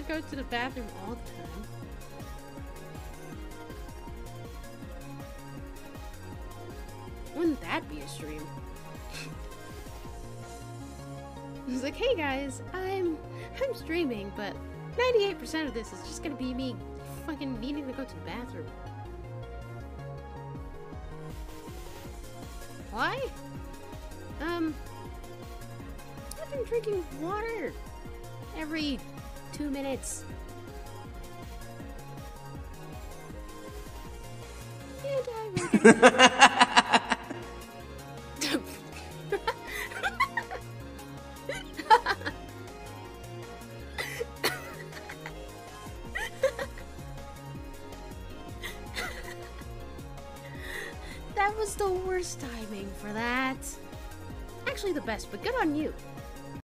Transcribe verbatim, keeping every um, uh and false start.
go to the bathroom all the time. Wouldn't that be a stream? He's like, hey guys, I'm I'm streaming, but ninety-eight percent of this is just gonna be me fucking needing to go to the bathroom. Why? Um, I've been drinking water every two minutes. And I will That was the worst timing for that. Actually the best, but good on you.